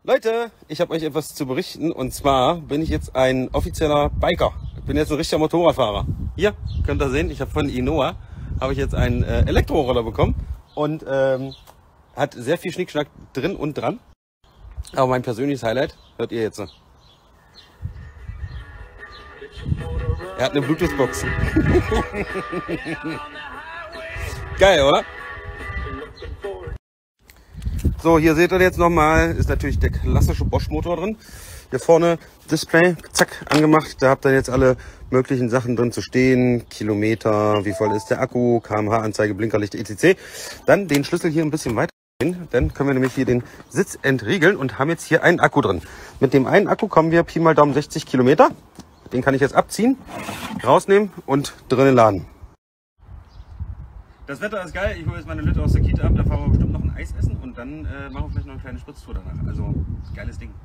Leute, ich habe euch etwas zu berichten und zwar bin ich jetzt ein offizieller Biker. Ich bin jetzt ein richtiger Motorradfahrer. Hier könnt ihr sehen, ich habe von Inoa habe ich jetzt einen Elektroroller bekommen und hat sehr viel Schnickschnack drin und dran. Aber mein persönliches Highlight hört ihr jetzt. Er hat eine Bluetooth-Box. Geil, oder? So, hier seht ihr jetzt nochmal, ist natürlich der klassische Bosch-Motor drin. Hier vorne Display, zack, angemacht. Da habt ihr jetzt alle möglichen Sachen drin zu stehen. Kilometer, wie voll ist der Akku, kmh-Anzeige, Blinkerlicht, etc. Dann den Schlüssel hier ein bisschen weiter. Dann können wir nämlich hier den Sitz entriegeln und haben jetzt hier einen Akku drin. Mit dem einen Akku kommen wir Pi mal Daumen 60 Kilometer. Den kann ich jetzt abziehen, rausnehmen und drinnen laden. Das Wetter ist geil. Ich hole jetzt meine Lütte aus der Kita ab. Da fahren wir bestimmt noch ein Eis essen und dann machen wir vielleicht noch eine kleine Spritztour danach. Also, geiles Ding.